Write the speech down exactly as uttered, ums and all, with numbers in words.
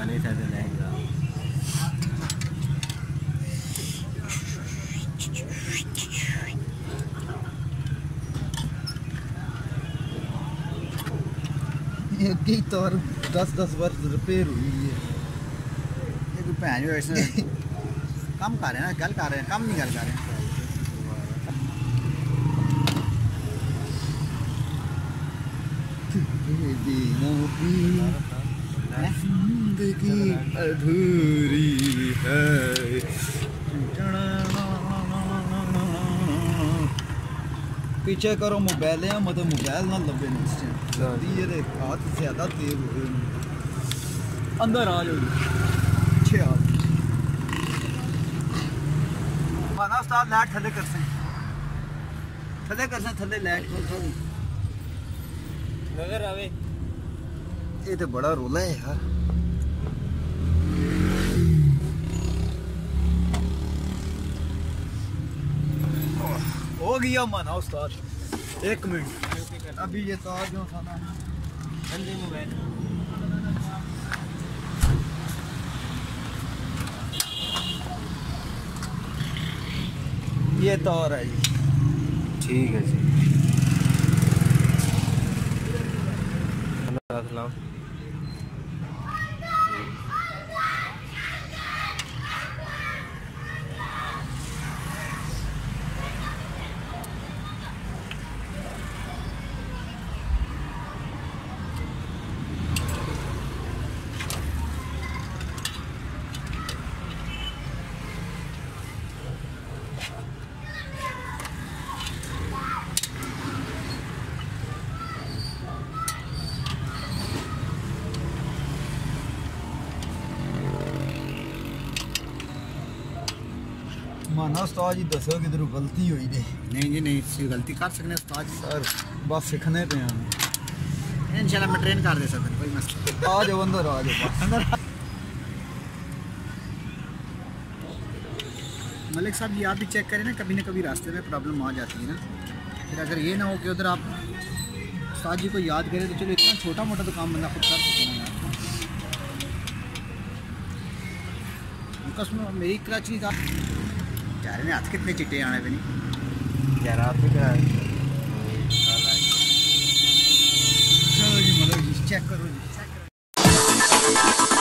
वाले से लेगा ये तो और दस दस वर्ष रिपेयर हुई है। ये कोई भैन जो ऐसे कम कर रहे हैं ना, गल कर रहे हैं, कम नहीं गल कर रहे हैं। जिंदगी अधूरी है। पीछे करो मोबाइल है, मतलब मोबाइल ना लबे ये हाथ ज्यादा तेज हो गए। अंदर आ जाओ अच्छे आप माना उस्ताद लाइट थले कर से थले कर से थले लाइट को नजर आवे। ये तो बड़ा रोला है यार। हो गया माना उस्ताद एक मिनट अभी ये तार जो था ना जल्दी मोबाइल ये तार है जी। ठीक है जी। माना उस्ताद जी दसो किधर गलती हुई ने। नहीं जी नहीं, इसी गलती कर सकते उस्ताद सर बस सीखने पे हैं इंशाल्लाह। मैं ट्रेन कर दे सकता कोई मसला। आ जाओ अंदर आ जाओ अंदर। मलिक साहब ये आप भी चेक करें ना, कभी ना कभी रास्ते में प्रॉब्लम आ जाती है ना। फिर अगर ये ना हो कि उधर आप उस्ताद जी को याद करें तो चलो इतना छोटा मोटा तो काम बंदा खुद कर सकते हैं यार। कसम मेरी कराची का यार में हाथ कितने चिट्टे आने पे नहीं यार आप भी करा। चलो जी मतलब जी चेक करो जी।